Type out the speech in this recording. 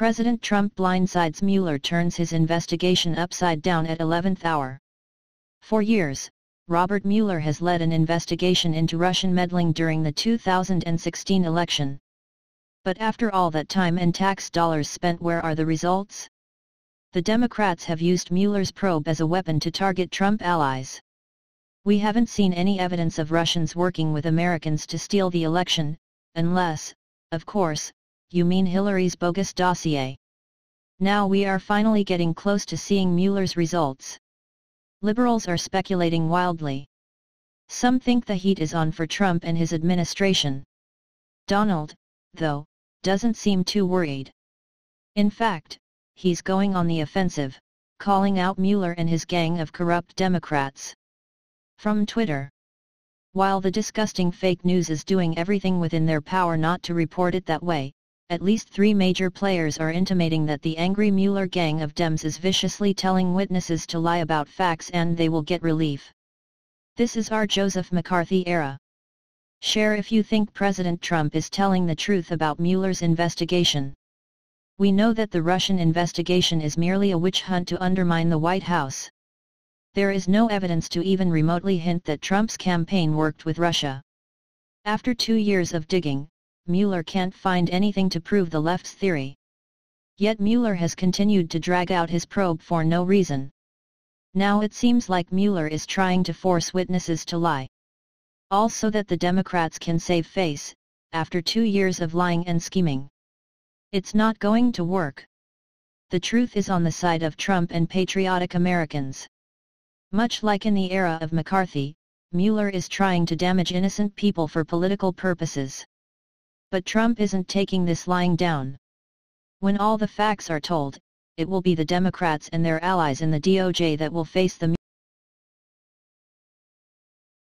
President Trump blindsides Mueller, turns his investigation upside down at 11th hour. For years, Robert Mueller has led an investigation into Russian meddling during the 2016 election. But after all that time and tax dollars spent, where are the results? The Democrats have used Mueller's probe as a weapon to target Trump allies. We haven't seen any evidence of Russians working with Americans to steal the election, unless, of course, you mean Hillary's bogus dossier. Now we are finally getting close to seeing Mueller's results. Liberals are speculating wildly. Some think the heat is on for Trump and his administration. Donald, though, doesn't seem too worried. In fact, he's going on the offensive, calling out Mueller and his gang of corrupt Democrats. From Twitter. While the disgusting fake news is doing everything within their power not to report it that way, at least 3 major players are intimating that the angry Mueller gang of Dems is viciously telling witnesses to lie about facts and they will get relief. This is our Joseph McCarthy era. Share if you think President Trump is telling the truth about Mueller's investigation. We know that the Russian investigation is merely a witch hunt to undermine the White House. There is no evidence to even remotely hint that Trump's campaign worked with Russia. After 2 years of digging, Mueller can't find anything to prove the left's theory. Yet Mueller has continued to drag out his probe for no reason. Now it seems like Mueller is trying to force witnesses to lie. All so that the Democrats can save face, after 2 years of lying and scheming. It's not going to work. The truth is on the side of Trump and patriotic Americans. Much like in the era of McCarthy, Mueller is trying to damage innocent people for political purposes. But Trump isn't taking this lying down. When all the facts are told, it will be the Democrats and their allies in the DOJ that will face the